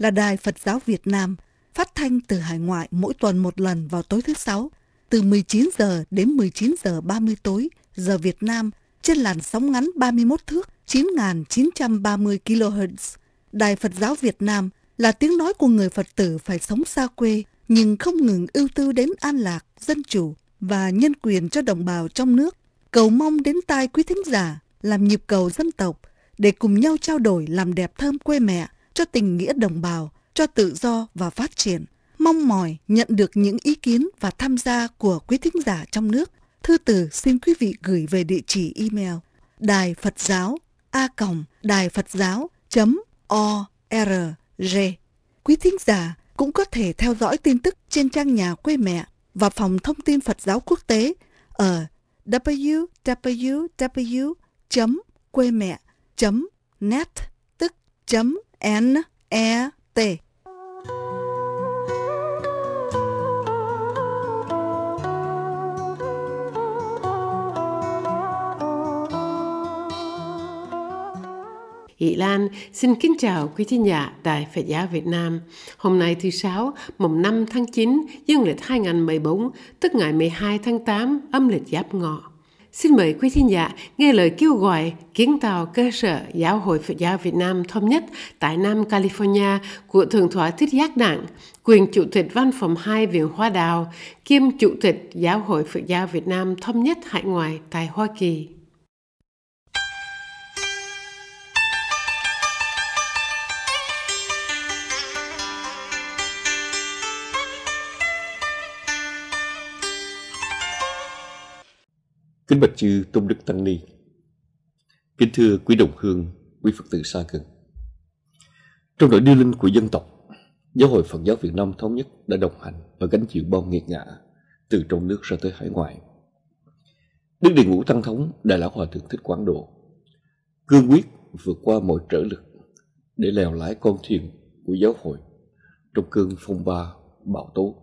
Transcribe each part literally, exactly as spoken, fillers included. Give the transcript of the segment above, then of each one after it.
là Đài Phật giáo Việt Nam, phát thanh từ hải ngoại mỗi tuần một lần vào tối thứ Sáu, từ mười chín giờ đến mười chín giờ ba mươi tối, giờ Việt Nam, trên làn sóng ngắn ba mươi mốt thước chín nghìn chín trăm ba mươi ki lô héc. Đài Phật giáo Việt Nam là tiếng nói của người Phật tử phải sống xa quê, nhưng không ngừng ưu tư đến an lạc, dân chủ và nhân quyền cho đồng bào trong nước. Cầu mong đến tai quý thính giả làm nhịp cầu dân tộc để cùng nhau trao đổi làm đẹp thơm quê mẹ, cho tình nghĩa đồng bào, cho tự do và phát triển. Mong mỏi nhận được những ý kiến và tham gia của quý thính giả trong nước. Thư từ xin quý vị gửi về địa chỉ email đài Phật giáo a còng đài Phật giáo chấm org. Quý thính giả cũng có thể theo dõi tin tức trên trang nhà quê mẹ và phòng thông tin Phật giáo quốc tế ở w w w chấm quê mẹ chấm net, tức chấm n e t. Ý Lan xin kính chào quý thính giả Đài Phật giáo Việt Nam. Hôm nay thứ Sáu, mùng năm tháng chín, dương lịch hai nghìn không trăm mười bốn, tức ngày mười hai tháng tám, âm lịch Giáp Ngọ. Xin mời quý thính giả nghe lời kêu gọi kiến tạo cơ sở Giáo hội Phật giáo Việt Nam thống nhất tại Nam California của Thượng tọa Thích Giác Đặng, quyền Chủ tịch Văn phòng hai Viện Hóa Đạo, kiêm Chủ tịch Giáo hội Phật giáo Việt Nam thống nhất hải ngoại tại Hoa Kỳ. Kính bạch chư Tôn Đức Tăng Ni, kính thưa quý đồng hương, quý Phật tử xa gần. Trong nỗi điêu linh của dân tộc, Giáo hội Phật giáo Việt Nam thống nhất đã đồng hành và gánh chịu bao nghiệt ngã từ trong nước ra tới hải ngoại. Đức Địa Ngũ Tăng Thống Đại Lão Hòa Thượng Thích Quảng Độ cương quyết vượt qua mọi trở lực để lèo lái con thuyền của giáo hội trong cơn phong ba bão tố.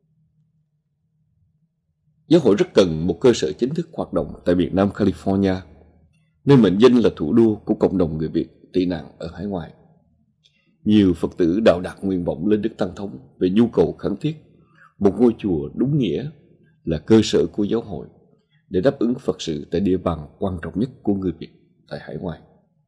Giáo hội rất cần một cơ sở chính thức hoạt động tại miền Nam California, nơi mệnh danh là thủ đô của cộng đồng người Việt tị nạn ở hải ngoại. Nhiều Phật tử đạo đạt nguyện vọng lên Đức Tăng Thống về nhu cầu khẩn thiết một ngôi chùa đúng nghĩa là cơ sở của giáo hội để đáp ứng Phật sự tại địa bàn quan trọng nhất của người Việt tại hải ngoại.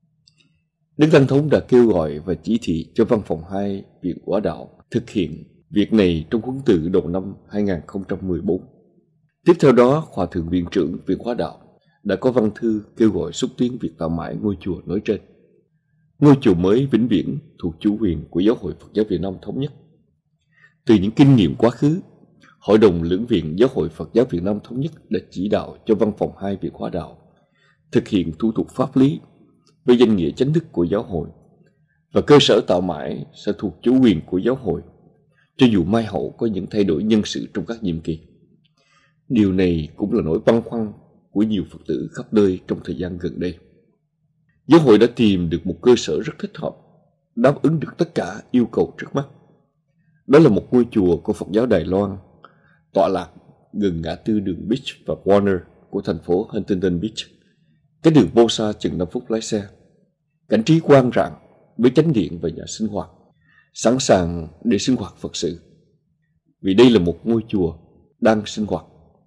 Đức Tăng Thống đã kêu gọi và chỉ thị cho Văn phòng hai Viện Hóa Đạo thực hiện việc này trong huấn từ đầu năm hai nghìn không trăm mười bốn. Tiếp theo đó, Hòa Thượng Viện trưởng Viện Hóa Đạo đã có văn thư kêu gọi xúc tiến việc tạo mãi ngôi chùa nói trên. Ngôi chùa mới vĩnh viễn thuộc chủ quyền của Giáo hội Phật giáo Việt Nam thống nhất. Từ những kinh nghiệm quá khứ, Hội đồng Lưỡng viện Giáo hội Phật giáo Việt Nam thống nhất đã chỉ đạo cho Văn phòng hai Viện Hóa Đạo thực hiện thủ tục pháp lý với danh nghĩa chính thức của giáo hội, và cơ sở tạo mãi sẽ thuộc chủ quyền của giáo hội, cho dù mai hậu có những thay đổi nhân sự trong các nhiệm kỳ. Điều này cũng là nỗi băn khoăn của nhiều Phật tử khắp nơi trong thời gian gần đây. Giáo hội đã tìm được một cơ sở rất thích hợp, đáp ứng được tất cả yêu cầu trước mắt. Đó là một ngôi chùa của Phật giáo Đài Loan, tọa lạc gần ngã tư đường Beach và Warner của thành phố Huntington Beach, cái đường vô xa chừng năm phút lái xe. Cảnh trí quang rạng với chánh điện và nhà sinh hoạt, sẵn sàng để sinh hoạt Phật sự. Vì đây là một ngôi chùa đang sinh hoạt.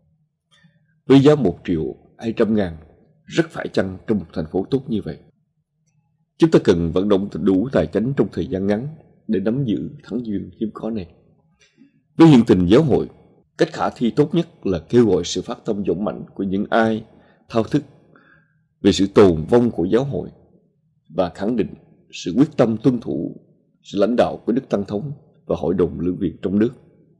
Với giá một triệu hai trăm ngàn, rất phải chăng trong một thành phố tốt như vậy. Chúng ta cần vận động đủ tài chánh trong thời gian ngắn để nắm giữ thắng duyên hiếm có này. Với hiện tình giáo hội, cách khả thi tốt nhất là kêu gọi sự phát tâm dũng mạnh của những ai thao thức về sự tồn vong của giáo hội và khẳng định sự quyết tâm tuân thủ sự lãnh đạo của Đức Tăng Thống và Hội đồng Lưỡng viện trong nước.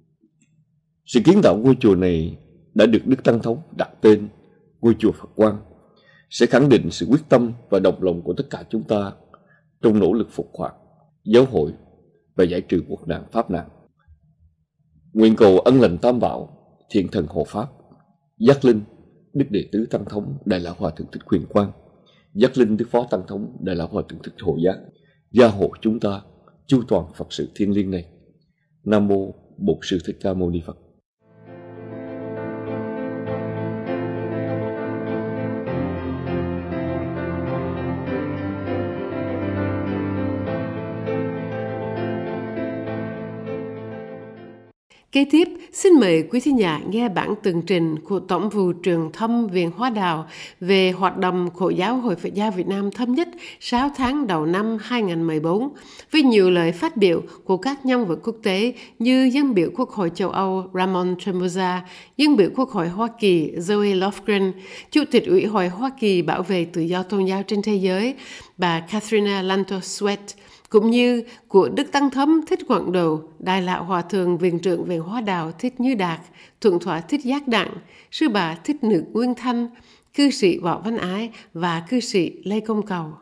Sự kiến tạo ngôi chùa này đã được Đức Tăng Thống đặt tên ngôi chùa Phật Quang, sẽ khẳng định sự quyết tâm và đồng lòng của tất cả chúng ta trong nỗ lực phục hoạt giáo hội và giải trừ quốc nạn pháp nạn. Nguyện cầu ân lành Tam Bảo, Thiện Thần Hộ Pháp, Giác Linh Đức Đệ Tứ Tăng Thống Đại Lão Hòa Thượng Thích Quyền Quang, Giác Linh Đức Phó Tăng Thống Đại Lão Hòa Thượng Thích Hộ Giác gia hộ chúng ta chu toàn Phật sự thiêng liêng này. Nam mô Bổn Sư Thích Ca Mâu Ni Phật. Kế tiếp, xin mời quý thính giả nghe bản tường trình của Tổng vụ Truyền thông Viện Hóa Đạo về hoạt động của Giáo hội Phật giáo Việt Nam Thống nhất sáu tháng đầu năm hai không một bốn, với nhiều lời phát biểu của các nhân vật quốc tế như dân biểu Quốc hội châu Âu Ramon Tremosa, dân biểu Quốc hội Hoa Kỳ Zoe Lofgren, Chủ tịch Ủy hội Hoa Kỳ bảo vệ tự do tôn giáo trên thế giới bà Katharina Lantos Sweat, cũng như của Đức Tăng Thống Thích Quảng Độ, Đại lão Hòa thượng Viện trưởng Viện Hóa Đạo Thích Như Đạt, Thượng tọa Thích Giác Đặng, Sư bà Thích Nữ Nguyên Thanh, cư sĩ Võ Văn Ái và cư sĩ Lê Công Cầu.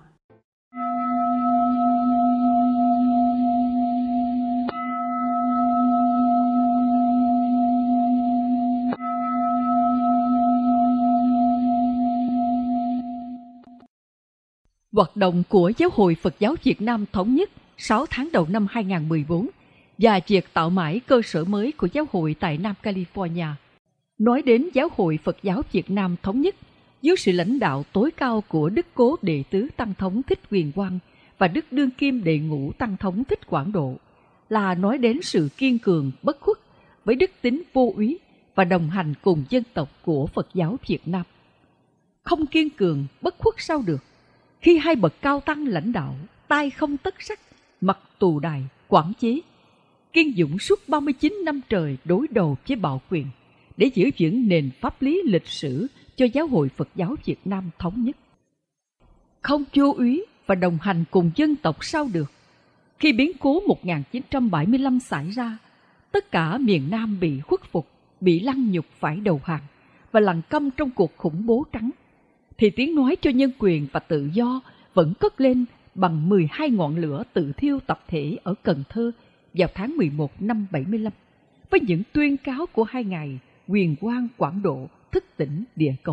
Hoạt động của Giáo hội Phật giáo Việt Nam Thống nhất sáu tháng đầu năm hai không một bốn và việc tạo mãi cơ sở mới của giáo hội tại Nam California. Nói đến Giáo hội Phật giáo Việt Nam Thống nhất, dưới sự lãnh đạo tối cao của Đức Cố Đệ tứ Tăng Thống Thích Quyền Quang và Đức Đương Kim Đệ ngũ Tăng Thống Thích Quảng Độ, là nói đến sự kiên cường, bất khuất với đức tính vô úy và đồng hành cùng dân tộc của Phật giáo Việt Nam. Không kiên cường, bất khuất sao được, khi hai bậc cao tăng lãnh đạo, tay không tất sắt, mặt tù đài, quản chế, kiên dũng suốt ba mươi chín năm trời đối đầu với bạo quyền để giữ vững nền pháp lý lịch sử cho Giáo hội Phật giáo Việt Nam Thống nhất. Không vô úy và đồng hành cùng dân tộc sao được, khi biến cố một nghìn chín trăm bảy mươi lăm xảy ra, tất cả miền Nam bị khuất phục, bị lăng nhục phải đầu hàng và lặng câm trong cuộc khủng bố trắng, thì tiếng nói cho nhân quyền và tự do vẫn cất lên bằng mười hai ngọn lửa tự thiêu tập thể ở Cần Thơ vào tháng mười một năm bảy mươi lăm, với những tuyên cáo của hai ngài Quyền Quang, Quảng Độ, thức tỉnh địa cầu.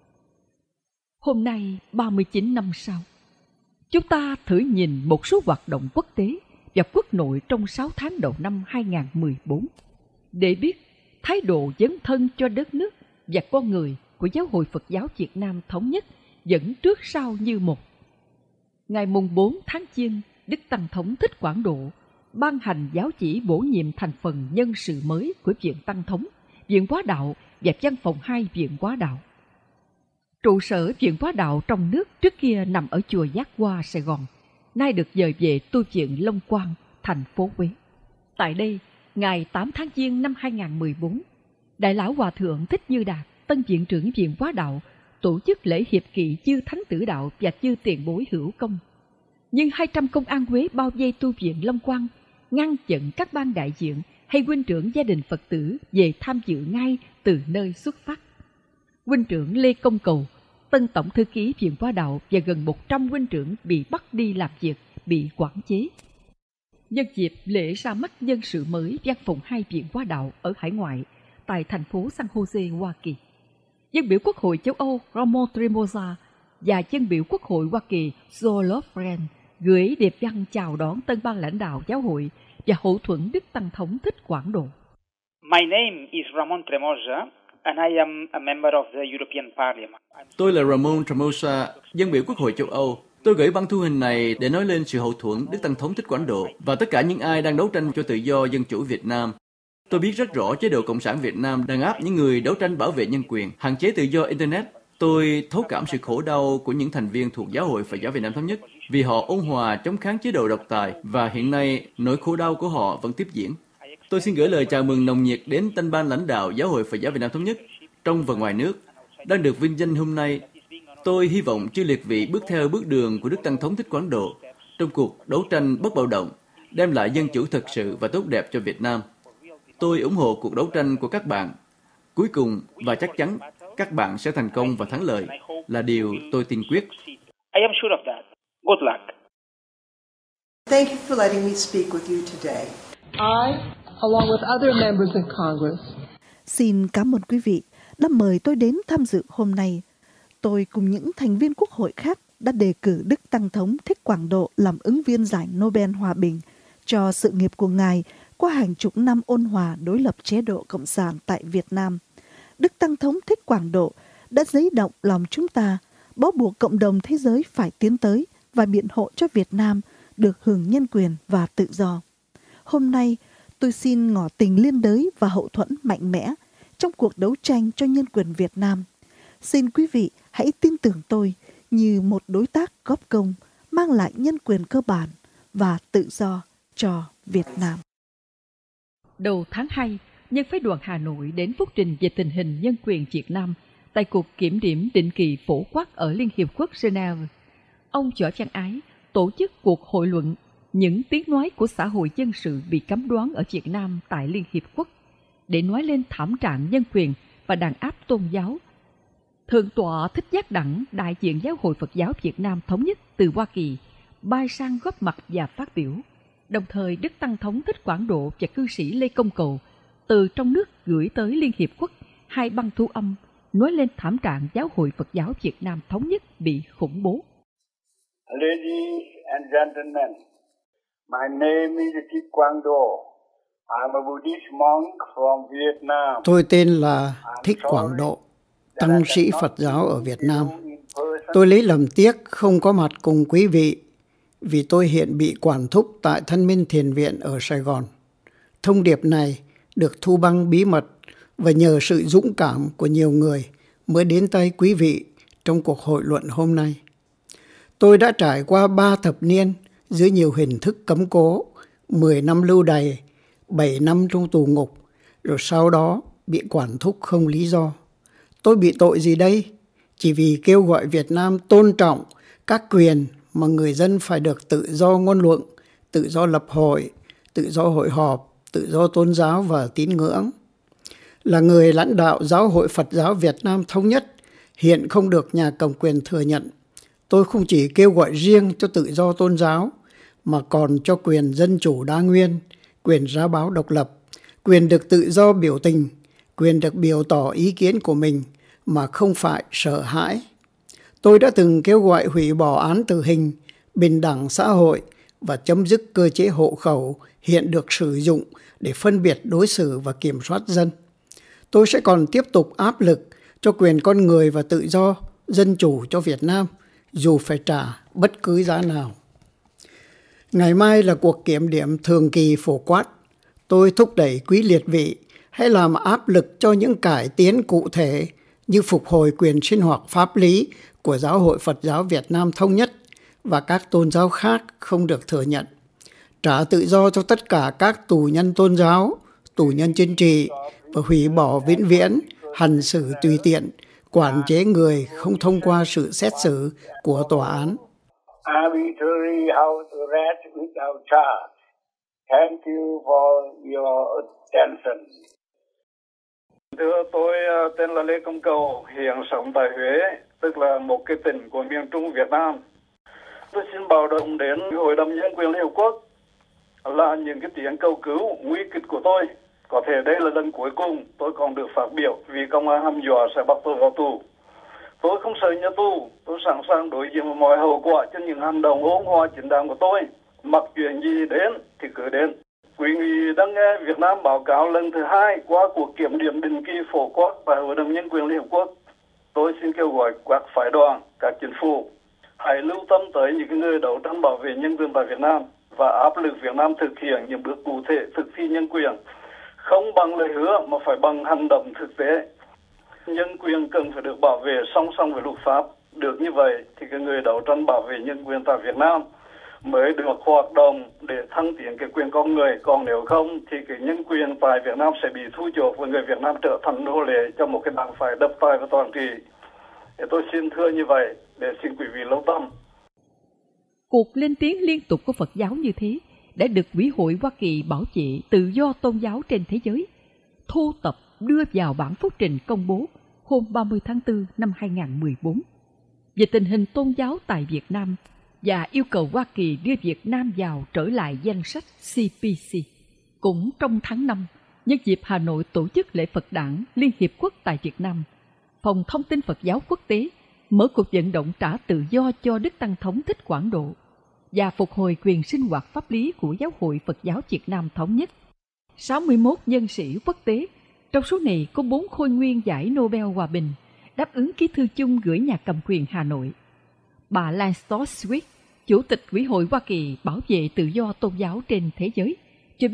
Hôm nay, ba mươi chín năm sau, chúng ta thử nhìn một số hoạt động quốc tế và quốc nội trong sáu tháng đầu năm hai không một bốn để biết thái độ dấn thân cho đất nước và con người của Giáo hội Phật giáo Việt Nam Thống nhất vẫn trước sau như một. Ngày mùng bốn tháng Giêng, Đức Tăng Thống Thích Quảng Độ ban hành giáo chỉ bổ nhiệm thành phần nhân sự mới của Viện Tăng Thống, Viện Hóa Đạo và Văn phòng hai Viện Hóa Đạo. Trụ sở Viện Hóa Đạo trong nước trước kia nằm ở chùa Giác Hoa, Sài Gòn, nay được dời về tu viện Long Quang, thành phố Huế. Tại đây, ngày tám tháng Giêng năm hai không một bốn, Đại lão Hòa thượng Thích Như Đạt, Tân Viện trưởng Viện Hóa Đạo, tổ chức lễ hiệp kỵ chư Thánh Tử Đạo và chư tiền bối hữu công. Nhưng hai trăm công an Huế bao vây tu viện Long Quang, ngăn chặn các ban đại diện hay huynh trưởng gia đình Phật tử về tham dự ngay từ nơi xuất phát. Huynh trưởng Lê Công Cầu, Tân Tổng Thư ký Viện Hóa Đạo và gần một trăm huynh trưởng bị bắt đi làm việc, bị quản chế. Nhân dịp lễ ra mắt nhân sự mới Văn phòng hai Viện Hóa Đạo ở hải ngoại, tại thành phố San Jose, Hoa Kỳ, dân biểu Quốc hội châu Âu Ramon Tremosa và dân biểu Quốc hội Hoa Kỳ Zoe Lofgren gửi điệp văn chào đón tân ban lãnh đạo giáo hội và hậu thuẫn Đức Tăng Thống Thích Quảng Độ. My name is Ramon Tremosa and I am a member of the European Parliament. Tôi là Ramon Tremosa, dân biểu Quốc hội châu Âu. Tôi gửi băng thu hình này để nói lên sự hậu thuẫn Đức Tăng Thống Thích Quảng Độ và tất cả những ai đang đấu tranh cho tự do dân chủ Việt Nam. Tôi biết rất rõ chế độ Cộng sản Việt Nam đang áp những người đấu tranh bảo vệ nhân quyền, hạn chế tự do Internet. Tôi thấu cảm sự khổ đau của những thành viên thuộc Giáo hội Phật giáo Việt Nam Thống nhất vì họ ôn hòa chống kháng chế độ độc tài và hiện nay nỗi khổ đau của họ vẫn tiếp diễn. Tôi xin gửi lời chào mừng nồng nhiệt đến tân ban lãnh đạo Giáo hội Phật giáo Việt Nam Thống nhất trong và ngoài nước đang được vinh danh hôm nay. Tôi hy vọng chư liệt vị bước theo bước đường của Đức Tăng Thống Thích Quảng Độ trong cuộc đấu tranh bất bạo động, đem lại dân chủ thực sự và tốt đẹp cho Việt Nam. Tôi ủng hộ cuộc đấu tranh của các bạn. Cuối cùng và chắc chắn các bạn sẽ thành công và thắng lợi là điều tôi tin quyết. I am sure of that. Good luck. Thank you for letting me speak with you today. I, along with other members of Congress, xin cảm ơn quý vị đã mời tôi đến tham dự hôm nay. Tôi cùng những thành viên Quốc hội khác đã đề cử Đức Tăng Thống Thích Quảng Độ làm ứng viên giải Nobel Hòa Bình cho sự nghiệp của Ngài qua hàng chục năm ôn hòa đối lập chế độ Cộng sản tại Việt Nam. Đức Tăng Thống Thích Quảng Độ đã dấy động lòng chúng ta, bó buộc cộng đồng thế giới phải tiến tới và biện hộ cho Việt Nam được hưởng nhân quyền và tự do. Hôm nay, tôi tôi xin ngỏ tình liên đới và hậu thuẫn mạnh mẽ trong cuộc đấu tranh cho nhân quyền Việt Nam. Xin quý vị hãy tin tưởng tôi như một đối tác góp công mang lại nhân quyền cơ bản và tự do cho Việt Nam. Đầu tháng hai, nhân phái đoàn Hà Nội đến phúc trình về tình hình nhân quyền Việt Nam tại cuộc kiểm điểm định kỳ phổ quát ở Liên Hiệp Quốc Geneva. Ông Võ Văn Ái tổ chức cuộc hội luận những tiếng nói của xã hội dân sự bị cấm đoán ở Việt Nam tại Liên Hiệp Quốc để nói lên thảm trạng nhân quyền và đàn áp tôn giáo. Thượng tọa Thích Giác Đẳng, đại diện Giáo hội Phật giáo Việt Nam Thống nhất từ Hoa Kỳ, bay sang góp mặt và phát biểu. Đồng thời, Đức Tăng Thống Thích Quảng Độ và cư sĩ Lê Công Cầu từ trong nước gửi tới Liên Hiệp Quốc hai băng thu âm nói lên thảm trạng Giáo hội Phật giáo Việt Nam Thống nhất bị khủng bố. Ladies and gentlemen, my name is Thích Quảng Độ. I'm a Buddhist monk from Vietnam. Tôi tên là Thích Quảng Độ, tăng sĩ Phật giáo ở Việt Nam. Tôi lấy làm tiếc không có mặt cùng quý vị vì tôi hiện bị quản thúc tại Thân Minh Thiền Viện ở Sài Gòn. Thông điệp này được thu băng bí mật và nhờ sự dũng cảm của nhiều người mới đến tay quý vị trong cuộc hội luận hôm nay. Tôi đã trải qua ba thập niên dưới nhiều hình thức cấm cố, mười năm lưu đày, bảy năm trong tù ngục, rồi sau đó bị quản thúc không lý do. Tôi bị tội gì đây? Chỉ vì kêu gọi Việt Nam tôn trọng các quyền mà người dân phải được tự do ngôn luận, tự do lập hội, tự do hội họp, tự do tôn giáo và tín ngưỡng. Là người lãnh đạo Giáo hội Phật giáo Việt Nam Thống nhất, hiện không được nhà cầm quyền thừa nhận. Tôi không chỉ kêu gọi riêng cho tự do tôn giáo, mà còn cho quyền dân chủ đa nguyên, quyền ra báo độc lập, quyền được tự do biểu tình, quyền được biểu tỏ ý kiến của mình mà không phải sợ hãi. Tôi đã từng kêu gọi hủy bỏ án tử hình, bình đẳng xã hội và chấm dứt cơ chế hộ khẩu hiện được sử dụng để phân biệt đối xử và kiểm soát dân. Tôi sẽ còn tiếp tục áp lực cho quyền con người và tự do, dân chủ cho Việt Nam, dù phải trả bất cứ giá nào. Ngày mai là cuộc kiểm điểm thường kỳ phổ quát. Tôi thúc đẩy quý liệt vị hãy làm áp lực cho những cải tiến cụ thể như phục hồi quyền sinh hoạt pháp lý của Giáo hội Phật giáo Việt Nam Thống nhất và các tôn giáo khác không được thừa nhận, trả tự do cho tất cả các tù nhân tôn giáo, tù nhân chính trị và hủy bỏ vĩnh viễn hành xử tùy tiện, quản chế người không thông qua sự xét xử của tòa án. Arbitrary house arrest without charge. Thank you for your attention. Thưa tôi tên là Lê Công Cầu, hiện sống tại Huế, tức là một cái tỉnh của miền Trung Việt Nam. Tôi xin báo động đến Hội đồng Nhân quyền Liên Hợp Quốc là những cái tiếng cầu cứu nguy kịch của tôi. Có thể đây là lần cuối cùng tôi còn được phát biểu vì công an hăm dọa sẽ bắt tôi vào tù. Tôi không sợ nhà tù, tôi sẵn sàng đối diện với mọi hậu quả cho những hành động ôn hòa chính đáng của tôi. Mặc chuyện gì đến thì cứ đến. Quý vị đang nghe Việt Nam báo cáo lần thứ hai qua cuộc kiểm điểm định kỳ phổ quát tại Hội đồng Nhân quyền Liên Hợp Quốc. Tôi xin kêu gọi các phái đoàn, các chính phủ hãy lưu tâm tới những người đấu tranh bảo vệ nhân quyền tại Việt Nam và áp lực Việt Nam thực hiện những bước cụ thể thực thi nhân quyền, không bằng lời hứa mà phải bằng hành động thực tế. Nhân quyền cần phải được bảo vệ song song với luật pháp. Được như vậy thì cái người đấu tranh bảo vệ nhân quyền tại Việt Nam mới được hoạt động để thăng tiến cái quyền con người. Còn nếu không thì cái nhân quyền tại Việt Nam sẽ bị thu chột và người Việt Nam trở thành nô lệ cho một cái đảng phái độc tài và toàn trị. Để tôi xin thưa như vậy để xin quý vị lưu tâm. Cuộc lên tiếng liên tục của Phật giáo như thế đã được Ủy hội Hoa Kỳ bảo vệ tự do tôn giáo trên thế giới thu tập đưa vào bản phúc trình công bố hôm ba mươi tháng tư năm hai nghìn không trăm mười bốn về tình hình tôn giáo tại Việt Nam và yêu cầu Hoa Kỳ đưa Việt Nam vào trở lại danh sách C P C. Cũng trong tháng năm, nhân dịp Hà Nội tổ chức lễ Phật đản Liên Hiệp Quốc tại Việt Nam, Phòng Thông tin Phật giáo Quốc tế mở cuộc vận động trả tự do cho Đức Tăng Thống Thích Quảng Độ và phục hồi quyền sinh hoạt pháp lý của Giáo hội Phật giáo Việt Nam Thống nhất. sáu mươi mốt nhân sĩ quốc tế, trong số này có bốn khôi nguyên giải Nobel Hòa bình, đáp ứng ký thư chung gửi nhà cầm quyền Hà Nội. Bà Lancelot Swift, Chủ tịch Ủy hội Hoa Kỳ bảo vệ tự do tôn giáo trên thế giới, cho biết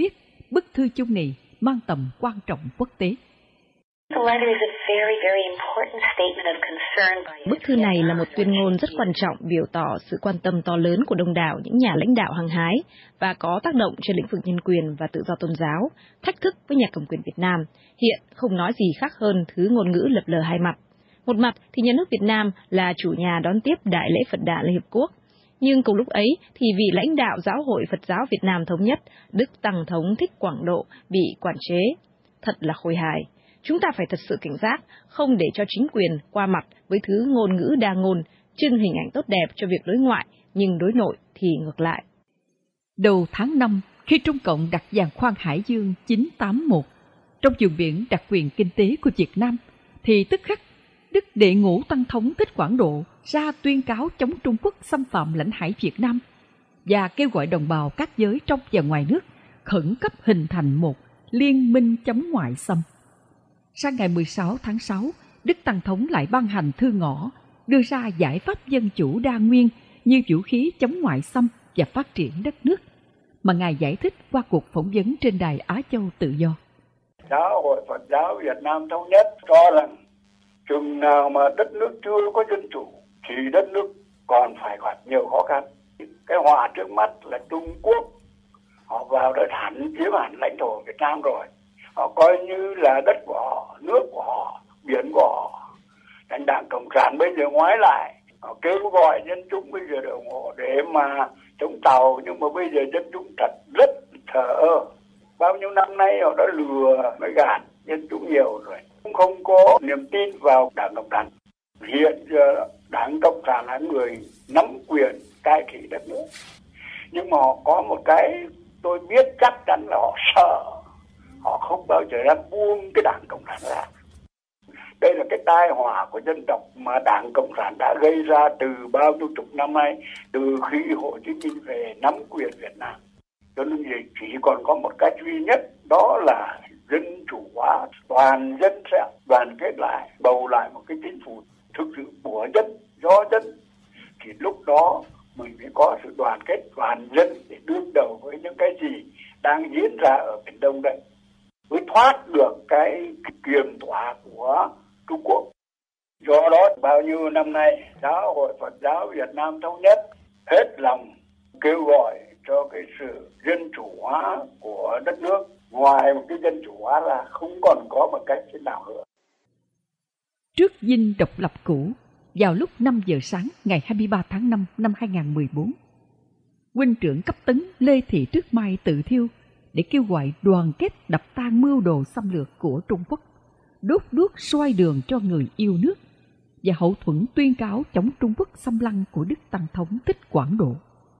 bức thư chung này mang tầm quan trọng quốc tế. Bức thư này là một tuyên ngôn rất quan trọng biểu tỏ sự quan tâm to lớn của đông đảo những nhà lãnh đạo hăng hái và có tác động trên lĩnh vực nhân quyền và tự do tôn giáo, thách thức với nhà cầm quyền Việt Nam, hiện không nói gì khác hơn thứ ngôn ngữ lập lờ hai mặt. Một mặt thì nhà nước Việt Nam là chủ nhà đón tiếp Đại lễ Phật Đản Liên Hiệp Quốc, nhưng cùng lúc ấy thì vị lãnh đạo Giáo hội Phật giáo Việt Nam Thống nhất, Đức Tăng Thống Thích Quảng Độ bị quản chế. Thật là khôi hài. Chúng ta phải thật sự cảnh giác, không để cho chính quyền qua mặt với thứ ngôn ngữ đa ngôn, trưng hình ảnh tốt đẹp cho việc đối ngoại, nhưng đối nội thì ngược lại. Đầu tháng năm, khi Trung Cộng đặt giàn khoan Hải Dương chín tám mốt trong vùng biển đặc quyền kinh tế của Việt Nam, thì tức khắc Đức Đệ Ngũ Tăng Thống Thích Quảng Độ ra tuyên cáo chống Trung Quốc xâm phạm lãnh hải Việt Nam và kêu gọi đồng bào các giới trong và ngoài nước khẩn cấp hình thành một liên minh chống ngoại xâm. Sang ngày mười sáu tháng sáu, Đức Tăng Thống lại ban hành thư ngõ đưa ra giải pháp dân chủ đa nguyên như vũ khí chống ngoại xâm và phát triển đất nước, mà Ngài giải thích qua cuộc phỏng vấn trên đài Á Châu Tự Do. Giáo hội Phật giáo Việt Nam Thống nhất cho rằng chừng nào mà đất nước chưa có dân chủ thì đất nước còn phải gặp nhiều khó khăn. Cái họa trước mắt là Trung Quốc, họ vào đất hẳn chiếm hẳn lãnh thổ Việt Nam rồi. Họ coi như là đất của họ, nước của họ, biển của họ. Thành Đảng Cộng sản bây giờ ngoái lại, họ kêu gọi dân chúng bây giờ để ủng hộ để mà chống Tàu, nhưng mà bây giờ dân chúng thật rất thờ ơ. Bao nhiêu năm nay họ đã lừa mới gạt dân chúng nhiều rồi, cũng không có niềm tin vào Đảng Cộng sản. Hiện giờ Đảng Cộng sản là người nắm quyền cai trị đất nước, nhưng mà họ có một cái tôi biết chắc chắn là họ sợ, họ không bao giờ dám buông cái Đảng Cộng sản ra. Đây là cái tai họa của dân tộc mà Đảng Cộng sản đã gây ra từ bao nhiêu chục năm nay, từ khi Hồ Chí Minh về nắm quyền Việt Nam. Cho nên chỉ còn có một cách duy nhất, đó là dân chủ hóa, toàn dân sẽ đoàn kết lại, bầu lại một cái chính phủ thực sự của dân, do dân. Thì lúc đó mình mới có sự đoàn kết toàn dân để đương đầu với những cái gì đang diễn ra ở Biển Đông đây, mới thoát được cái kiềm tỏa của Trung Quốc. Do đó bao nhiêu năm nay Giáo hội Phật giáo Việt Nam Thống nhất hết lòng kêu gọi cho cái sự dân chủ hóa của đất nước. Ngoài một cái dân chủ hóa là không còn có một cách thế nào nữa. Trước dinh độc lập cũ, vào lúc năm giờ sáng ngày hai mươi ba tháng năm năm hai nghìn không trăm mười bốn, huynh trưởng cấp tấn Lê Thị Tuyết Mai tự thiêu để kêu gọi đoàn kết đập tan mưu đồ xâm lược của Trung Quốc, đốt đuốc soi đường cho người yêu nước và hậu thuẫn tuyên cáo chống Trung Quốc xâm lăng của Đức Tăng Thống Thích Quảng Độ.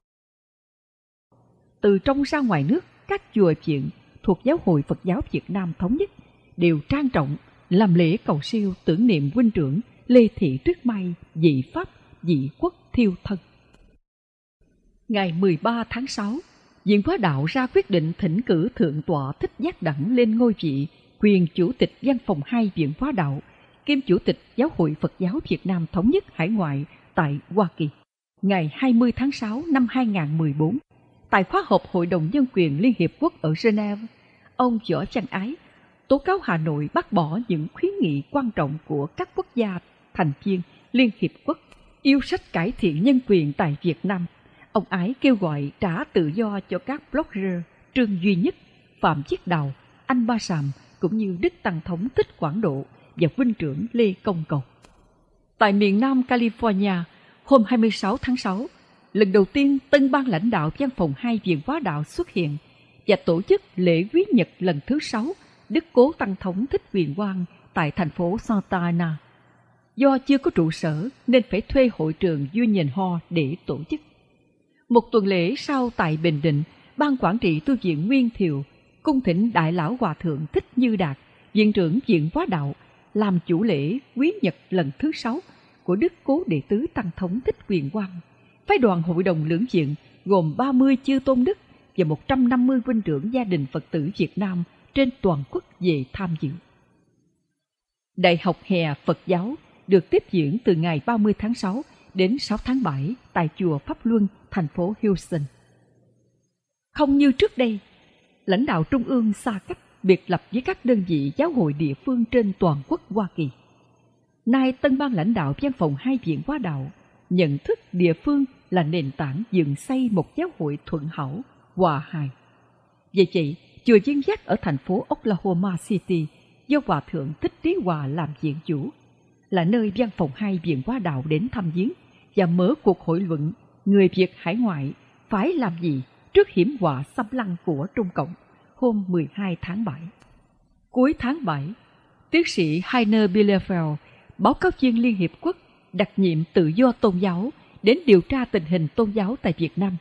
Từ trong ra ngoài nước, các chùa viện thuộc Giáo hội Phật giáo Việt Nam Thống nhất đều trang trọng làm lễ cầu siêu tưởng niệm huynh trưởng Lê Thị Tuyết Mai dị pháp dị quốc thiêu thân. Ngày mười ba tháng sáu, Viện Hóa Đạo ra quyết định thỉnh cử Thượng tọa Thích Giác Đẳng lên ngôi vị quyền Chủ tịch Văn phòng hai Viện Hóa Đạo, kiêm Chủ tịch Giáo hội Phật giáo Việt Nam Thống nhất hải ngoại tại Hoa Kỳ. Ngày hai mươi tháng sáu năm hai nghìn không trăm mười bốn, tại khóa họp Hội đồng Nhân quyền Liên Hiệp Quốc ở Geneva, ông Võ Văn Ái tố cáo Hà Nội bác bỏ những khuyến nghị quan trọng của các quốc gia thành viên Liên Hiệp Quốc yêu sách cải thiện nhân quyền tại Việt Nam. Ông Ái kêu gọi trả tự do cho các blogger Trương Duy Nhất, Phạm Chiết Đào, Anh Ba Sàm cũng như Đức Tăng Thống Thích Quảng Độ và huynh trưởng Lê Công Cầu. Tại miền Nam California, hôm hai mươi sáu tháng sáu, lần đầu tiên tân ban lãnh đạo Văn phòng hai Viện Hóa Đạo xuất hiện và tổ chức lễ quý nhật lần thứ sáu Đức Cố Tăng Thống Thích Huyền Quang tại thành phố Santa Ana. Do chưa có trụ sở nên phải thuê hội trường Union Hall để tổ chức. Một tuần lễ sau tại Bình Định, Ban Quản trị Tu viện Nguyên Thiều cung thỉnh Đại lão Hòa thượng Thích Như Đạt, Viện trưởng Viện Hóa Đạo, làm chủ lễ quý nhật lần thứ sáu của Đức Cố Đệ tứ Tăng Thống Thích Huyền Quang. Phái đoàn Hội đồng Lưỡng Viện gồm ba mươi chư tôn đức và một trăm năm mươi huynh trưởng gia đình Phật tử Việt Nam trên toàn quốc về tham dự. Đại học hè Phật giáo được tiếp diễn từ ngày ba mươi tháng sáu đến sáu tháng bảy tại chùa Pháp Luân, thành phố Houston. Không như trước đây lãnh đạo trung ương xa cách biệt lập với các đơn vị giáo hội địa phương trên toàn quốc Hoa Kỳ. Nay tân ban lãnh đạo văn phòng hai viện hóa đạo nhận thức địa phương là nền tảng dựng xây một giáo hội thuận hảo, hòa hài. Vì vậy, chùa Viên Giác ở thành phố Oklahoma City do Hòa thượng Thích Trí Hòa làm viện chủ, là nơi văn phòng hai viện hóa đạo đến thăm viếng và mở cuộc hội luận người Việt hải ngoại phải làm gì trước hiểm họa xâm lăng của Trung Cộng hôm mười hai tháng bảy. Cuối tháng bảy, tiến sĩ Heiner Bielefeld, báo cáo viên Liên Hiệp Quốc đặc nhiệm tự do tôn giáo, đến điều tra tình hình tôn giáo tại Việt Nam.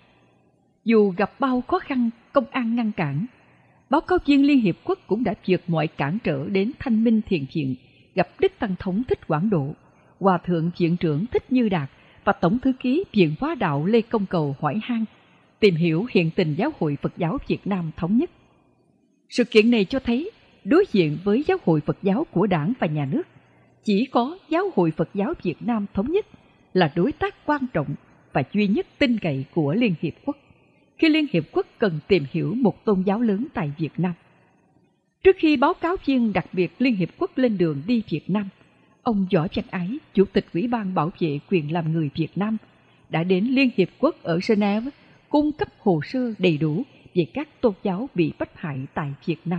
Dù gặp bao khó khăn công an ngăn cản, báo cáo viên Liên Hiệp Quốc cũng đã vượt mọi cản trở đến Thanh Minh Thiền Viện, gặp Đức Tăng Thống Thích Quảng Độ, Hòa thượng Viện trưởng Thích Như Đạt và Tổng thư ký Viện Hóa đạo Lê Công Cầu hỏi han, tìm hiểu hiện tình Giáo hội Phật giáo Việt Nam Thống nhất. Sự kiện này cho thấy, đối diện với Giáo hội Phật giáo của Đảng và Nhà nước, chỉ có Giáo hội Phật giáo Việt Nam Thống nhất là đối tác quan trọng và duy nhất tin cậy của Liên Hiệp Quốc, khi Liên Hiệp Quốc cần tìm hiểu một tôn giáo lớn tại Việt Nam. Trước khi báo cáo viên đặc biệt Liên Hiệp Quốc lên đường đi Việt Nam, ông Võ Văn Ái, Chủ tịch Ủy ban Bảo vệ quyền làm người Việt Nam, đã đến Liên Hiệp Quốc ở Geneva cung cấp hồ sơ đầy đủ về các tôn giáo bị bách hại tại Việt Nam.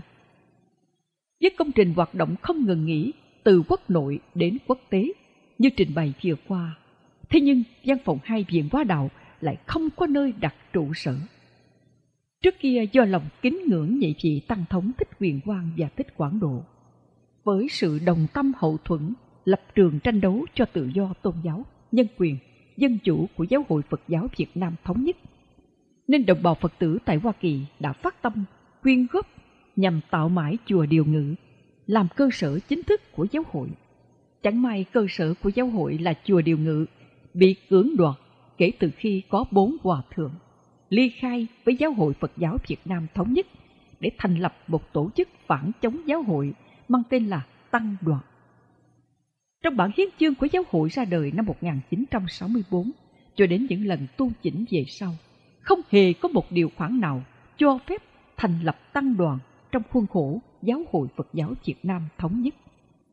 Với công trình hoạt động không ngừng nghỉ từ quốc nội đến quốc tế như trình bày vừa qua, thế nhưng văn phòng hai viện hóa đạo lại không có nơi đặt trụ sở. Trước kia do lòng kính ngưỡng nhị vị Tăng Thống Thích Huyền Quang và Thích Quảng Độ, với sự đồng tâm hậu thuẫn lập trường tranh đấu cho tự do tôn giáo, nhân quyền, dân chủ của Giáo hội Phật giáo Việt Nam Thống nhất, nên đồng bào Phật tử tại Hoa Kỳ đã phát tâm quyên góp nhằm tạo mãi chùa Điều Ngự làm cơ sở chính thức của giáo hội. Chẳng may cơ sở của giáo hội là chùa Điều Ngự bị cưỡng đoạt kể từ khi có bốn hòa thượng ly khai với Giáo hội Phật giáo Việt Nam Thống nhất để thành lập một tổ chức phản chống giáo hội mang tên là Tăng Đoàn. Trong bản hiến chương của giáo hội ra đời năm một nghìn chín trăm sáu mươi tư cho đến những lần tu chỉnh về sau, không hề có một điều khoản nào cho phép thành lập tăng đoàn trong khuôn khổ Giáo hội Phật giáo Việt Nam Thống nhất.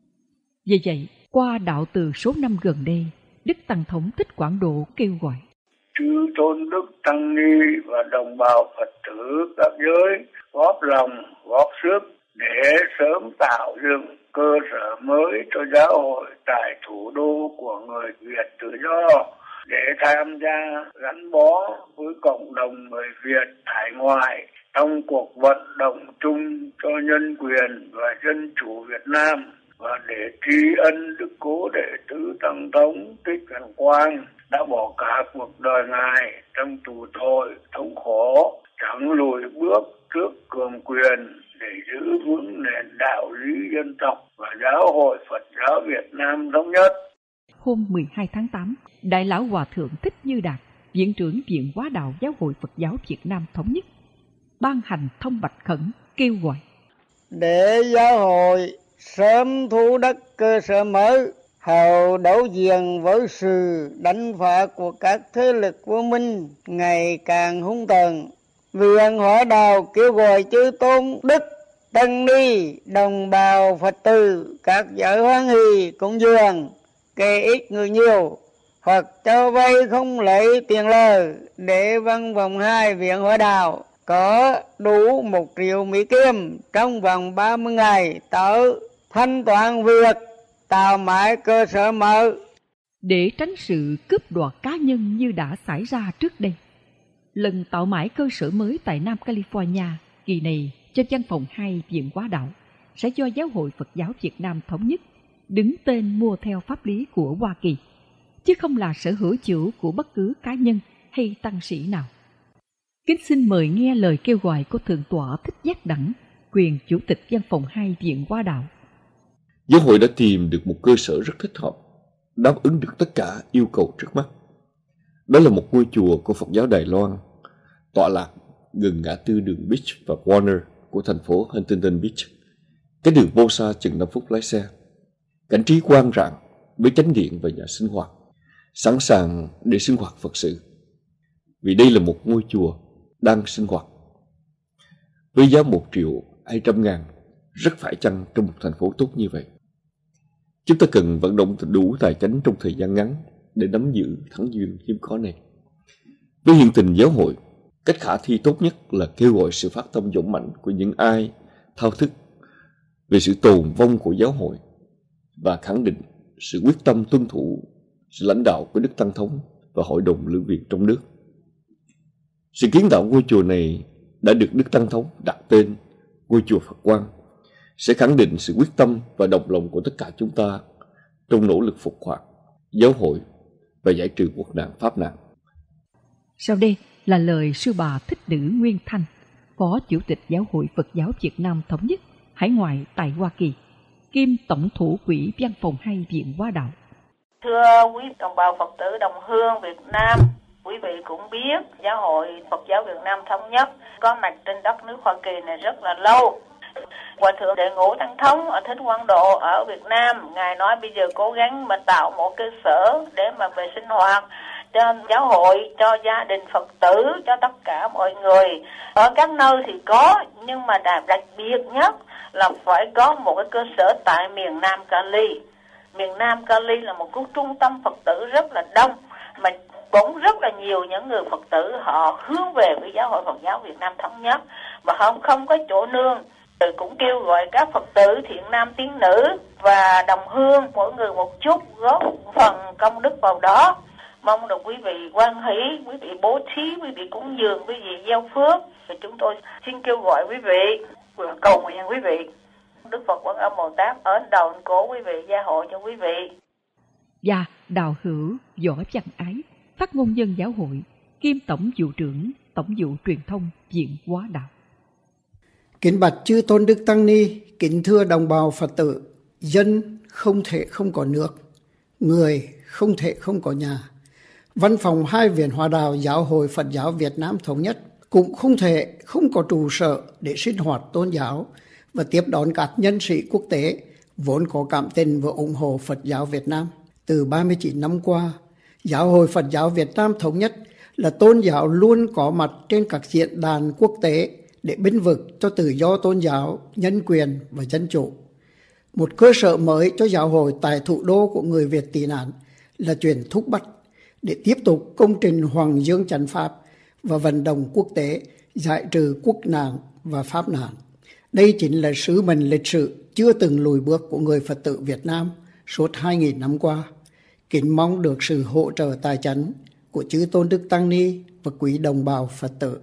Vì vậy, qua đạo từ số năm gần đây, Đức Tăng Thống Thích Quảng Độ kêu gọi chư tôn đức tăng ni và đồng bào Phật tử các giới góp lòng góp sức để sớm tạo dựng cơ sở mới cho giáo hội tại thủ đô của người Việt tự do, để tham gia gắn bó với cộng đồng người Việt hải ngoại trong cuộc vận động chung cho nhân quyền và dân chủ Việt Nam, và để tri ân đức cố đệ tử Tăng Thống Thích Huyền Quang đã bỏ cả cuộc đời Ngài trong tù tội thống khổ, chẳng lùi bước trước cường quyền để giữ vững nền đạo lý dân tộc và Giáo hội Phật giáo Việt Nam Thống nhất. Hôm mười hai tháng tám, Đại lão Hòa thượng Thích Như Đạt, Viện trưởng Viện Hóa đạo Giáo hội Phật giáo Việt Nam Thống nhất, ban hành thông bạch khẩn kêu gọi để giáo hội sớm thu đất cơ sở mới, hầu đấu diện với sự đánh phá của các thế lực vô minh ngày càng hung tợn. Viện Hóa đạo kêu gọi chư tôn đức tăng ni, đồng bào Phật tử các giới hoan hỷ cúng dường, kẻ ít người nhiều, hoặc cho vay không lấy tiền lời, để văn phòng hai Viện Hóa đạo có đủ một triệu Mỹ Kim trong vòng ba mươi ngày tới thanh toán việc tạo mãi cơ sở mới. Để tránh sự cướp đoạt cá nhân như đã xảy ra trước đây, lần tạo mãi cơ sở mới tại Nam California kỳ này cho văn phòng hai Viện Hóa đạo sẽ do Giáo hội Phật giáo Việt Nam Thống nhất đứng tên mua theo pháp lý của Hoa Kỳ, chứ không là sở hữu chủ của bất cứ cá nhân hay tăng sĩ nào. Kính xin mời nghe lời kêu gọi của Thượng tọa Thích Giác Đẳng, quyền Chủ tịch văn phòng hai Viện Hóa đạo. Giáo hội đã tìm được một cơ sở rất thích hợp, đáp ứng được tất cả yêu cầu trước mắt. Đó là một ngôi chùa của Phật giáo Đài Loan, tọa lạc gần ngã tư đường Beach và Warner của thành phố Huntington Beach. Cái đường vô xa chừng năm phút lái xe. Cảnh trí quang rạng với chánh điện và nhà sinh hoạt, sẵn sàng để sinh hoạt Phật sự. Vì đây là một ngôi chùa đang sinh hoạt. với giá một triệu hai trăm ngàn rất phải chăng trong một thành phố tốt như vậy? Chúng ta cần vận động đủ tài chánh trong thời gian ngắn để nắm giữ thắng duyên hiếm có này. Với hiện tình giáo hội, cách khả thi tốt nhất là kêu gọi sự phát tâm dũng mãnh của những ai thao thức về sự tồn vong của giáo hội và khẳng định sự quyết tâm tuân thủ sự lãnh đạo của Đức Tăng Thống và Hội đồng Lữ viện trong nước. Sự kiến tạo ngôi chùa này đã được Đức Tăng Thống đặt tên ngôi chùa Phật Quang, sẽ khẳng định sự quyết tâm và đồng lòng của tất cả chúng ta trong nỗ lực phục hoạt giáo hội và giải trừ quốc nạn Pháp nạn. Sau đây là lời sư bà Thích Nữ Nguyên Thanh, Phó Chủ tịch Giáo hội Phật giáo Việt Nam Thống nhất hải ngoại tại Hoa Kỳ, kiêm Tổng thủ quỹ Văn phòng hai Viện Hóa đạo. Thưa quý đồng bào Phật tử đồng hương Việt Nam, quý vị cũng biết Giáo hội Phật giáo Việt Nam Thống nhất có mặt trên đất nước Hoa Kỳ này rất là lâu. Hòa thượng Đệ Ngũ Tăng Thống ở Thích Quang Độ ở Việt Nam, ngài nói bây giờ cố gắng mà tạo một cơ sở để mà về sinh hoạt cho giáo hội, cho gia đình Phật tử, cho tất cả mọi người. Ở các nơi thì có, nhưng mà đặc biệt nhất là phải có một cái cơ sở tại miền Nam Cali. Miền Nam Cali là một cái trung tâm Phật tử rất là đông, mà cũng rất là nhiều những người Phật tử họ hướng về với Giáo hội Phật giáo Việt Nam Thống nhất, mà không không có chỗ nương. Rồi cũng kêu gọi các Phật tử thiện nam tín nữ và đồng hương mỗi người một chút góp phần công đức vào đó. Mong được quý vị quan hỷ, quý vị bố thí, quý vị cúng dường, quý vị gieo phước. Thì chúng tôi xin kêu gọi quý vị, cầu nguyện quý vị. Đức Phật Quan Âm Bồ Tát ở đầu cổ quý vị, gia hộ cho quý vị. Và đạo hữu Võ Văn Ái, phát ngôn nhân giáo hội, kiêm tổng vụ trưởng Tổng vụ truyền thông Viện Hóa đạo. Kính bạch chư tôn đức tăng ni, kính thưa đồng bào Phật tử, dân không thể không có nước, người không thể không có nhà. Văn phòng hai Viện Hóa đạo Giáo hội Phật giáo Việt Nam Thống nhất cũng không thể không có trụ sở để sinh hoạt tôn giáo và tiếp đón các nhân sĩ quốc tế vốn có cảm tình và ủng hộ Phật giáo Việt Nam. Từ ba mươi chín năm qua, Giáo hội Phật giáo Việt Nam Thống nhất là tôn giáo luôn có mặt trên các diễn đàn quốc tế để bênh vực cho tự do tôn giáo, nhân quyền và dân chủ. Một cơ sở mới cho giáo hội tại thủ đô của người Việt tị nạn là chuyện thúc bách để tiếp tục công trình Hoàng Dương Chánh Pháp và vận động quốc tế giải trừ quốc nạn và Pháp nạn. Đây chính là sứ mệnh lịch sử chưa từng lùi bước của người Phật tử Việt Nam suốt hai nghìn năm qua. Kính mong được sự hỗ trợ tài chánh của chư tôn đức tăng ni và quý đồng bào Phật tử.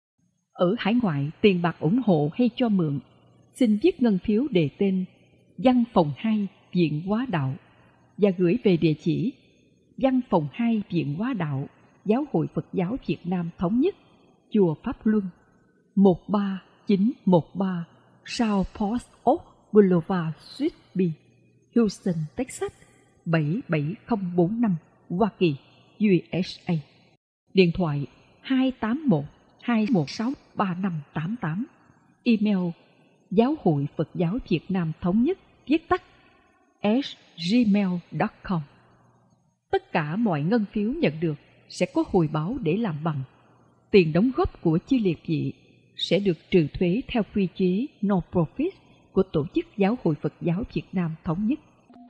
Ở hải ngoại, tiền bạc ủng hộ hay cho mượn, xin viết ngân phiếu đề tên Văn phòng hai Viện Hóa đạo và gửi về địa chỉ Văn phòng hai Viện Hóa đạo Giáo hội Phật giáo Việt Nam Thống nhất, Chùa Pháp Luân, một ba chín một ba South Post Oak Boulevard, Suite B, Houston, Texas bảy bảy không bốn năm, Hoa Kỳ, u ét a. Điện thoại hai tám một hai một sáu ba năm tám tám. Email Giáo hội Phật giáo Việt Nam Thống nhất, viết tắt at gmail chấm com. Tất cả mọi ngân phiếu nhận được sẽ có hồi báo để làm bằng. Tiền đóng góp của chi liệt vị sẽ được trừ thuế theo quy chế non-profit của Tổ chức Giáo hội Phật giáo Việt Nam Thống nhất.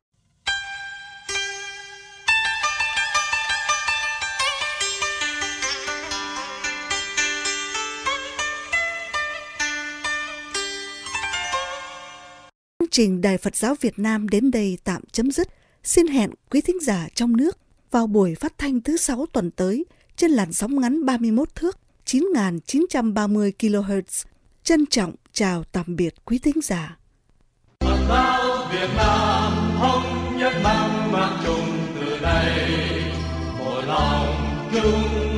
Chương trình Đài Phật giáo Việt Nam đến đây tạm chấm dứt. Xin hẹn quý thính giả trong nước vào buổi phát thanh thứ sáu tuần tới trên làn sóng ngắn ba mươi mốt thước chín nghìn chín trăm ba mươi ki lô héc. Trân trọng chào tạm biệt quý thính giả. Phật giáo Việt Nam thống nhất mang mang chung từ đây một lòng chung